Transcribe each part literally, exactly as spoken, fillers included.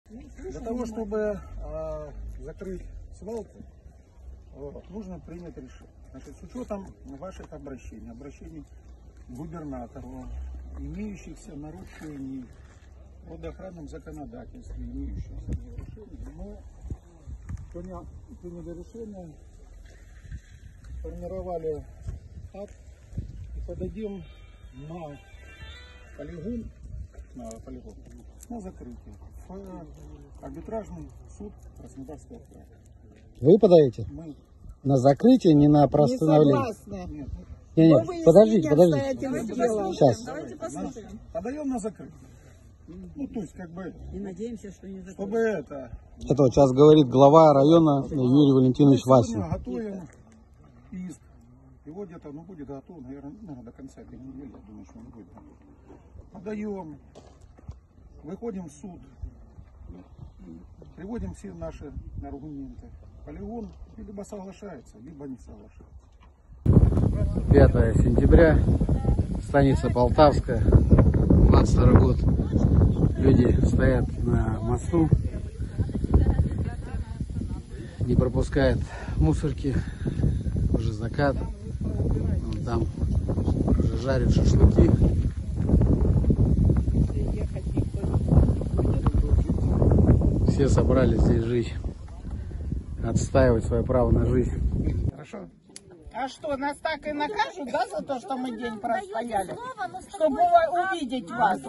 Для того, чтобы э, закрыть свалку, вот, нужно принять решение. Значит, с учетом ваших обращений, обращений к губернатору, имеющихся нарушений в водоохранном законодательстве, имеющихся нарушений, мы приняли, приняли решение, сформировали акт и подадим на полигон, на полигон, на закрытие в арбитражный суд Краснодарского края. Вы подаете? Мы. На закрытие, не на постановление? Не согласна. Нет. Не, не, подождите, подождите. Давайте Сейчас. Давайте послушаем. Подаем на закрытие. Ну, то есть, как бы, И надеемся, что не закроют. чтобы это... Это вот сейчас говорит глава района Юрий Валентинович Мы Васин. сегодня готовим иск. Его где-то, ну, будет готов, наверное, наверное, до конца этой недели, я думаю, что он будет готов. Подаем, выходим в суд, приводим все наши аргументы. Полигон либо соглашается, либо не соглашается. пятое сентября, станица Полтавская, двадцать второй год. Люди стоят на мосту, не пропускают мусорки, уже закат. Вон там уже жарят шашлыки. Все собрались здесь жить, отстаивать свое право на жизнь. Хорошо? А что, нас так и накажут, да, за то, что мы день простояли? Чтобы увидеть вас.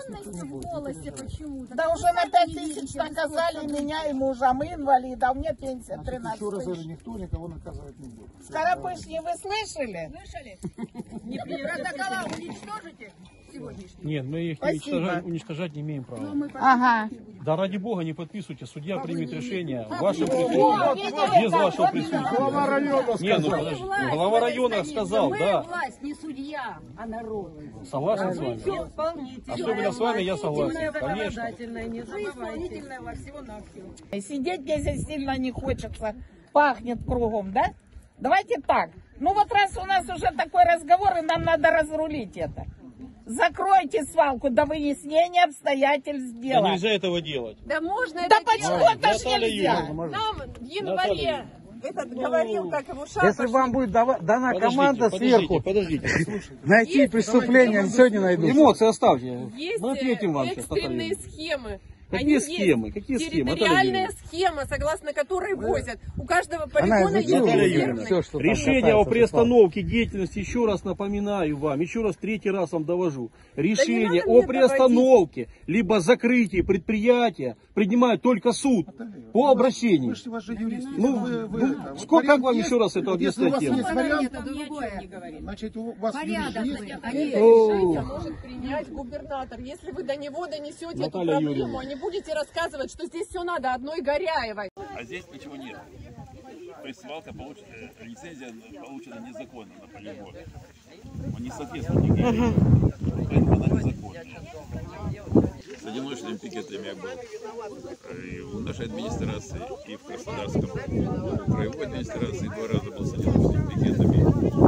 Да уже на пять тысяч наказали меня и мужа. Мы инвалиды, а мне пенсия тринадцать Еще раз тысяч. говорю, никто никого наказывать не будет. Скоропышни, вы слышали? Слышали? Протокола уничтожите сегодняшний? Нет, мы их уничтожать, уничтожать не имеем права. Ага. Да ради бога не подписывайте, судья примет решение в вашем присутствии, без вашего присутствия. Глава района Нет, ну подожди, глава района сказал, да. Власть, не судья, а народ. Согласен с вами? Все, вполне. Особенно с вами я согласен, конечно. Не исполнительная во всего-навсего. Сидеть мне здесь сильно не хочется. Пахнет кругом, да? Давайте так. Ну вот раз у нас уже такой разговор, и нам надо разрулить это. Закройте свалку до выяснения обстоятельств Да дела. нельзя этого делать. Да можно Да это почему делать. это ж Наталья нельзя? Юрьевна, Нам в январе этот говорил, как его шапошник. Если вам будет дава- дана Подождите, команда подождите, сверху подождите. найти преступление, они сегодня найдут. Эмоции оставьте. Есть Мы ответим вам сейчас, экстренные Наталья. схемы. Какие Они схемы? есть. Какие схемы? Наталья Территориальная Юрьевна. схема, согласно которой возят. У каждого Она полигона есть изучила Наталья резервный. Юрьевна, все, что там решение касается о приостановке деятельности, еще раз напоминаю вам, еще раз третий раз вам довожу. Решение надо о мне приостановке либо закрытии предприятия принимает только суд по обращению. Вы же, вы же юрист. Ну, вы, вы, ну, это, вот сколько, как вариант вам есть? еще раз это Вот если у вас объяснять? есть тему? вариант, Это другое. значит, у вас юрист Порядок есть? будет. Решение может принять губернатор. Если вы до него донесете эту Наталья проблему, Юрьевна. а не будете рассказывать, что здесь все надо одной Горяевой. А здесь ничего нет. То есть свалка получена, лицензия получена незаконно на полигон. Он не соответствует никаким. Поэтому она незаконная. С одиночными пикетами я был и в нашей администрации, и в Краснодарском краевой администрации два раза был с одиночными пикетами.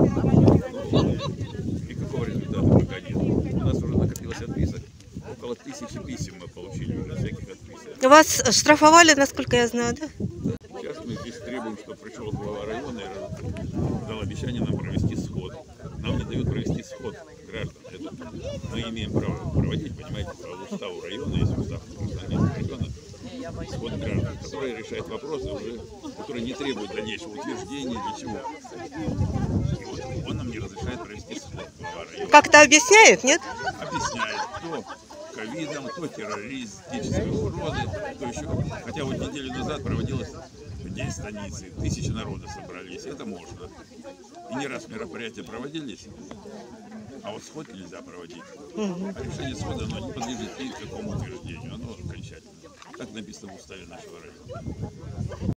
Но никакого результата пока нет. У нас уже накопилось отписок. Около тысячи писем мы получили уже, всяких отписок. Вас штрафовали, насколько я знаю, да? Сейчас мы здесь требуем, чтобы пришел глава района и дал обещание нам провести сход. Нам не дают провести сход граждан. Это мы имеем право проводить, понимаете, по уставу района, есть устав Краснодарского района, сход граждан, который решает вопросы, уже, которые не требуют дальнейшего утверждения, ничего. И вот он нам не разрешает провести сход, глава района. Как-то объясняет, нет? Объясняет, кто ковидом, кто террористической угрозы, кто еще. Хотя вот неделю назад проводилось день станицы, тысячи народа собрались, это можно. И не раз мероприятия проводились, а вот сход нельзя проводить. А решение схода, оно не подлежит никакому утверждению, оно окончательно. Так написано в уставе нашего района.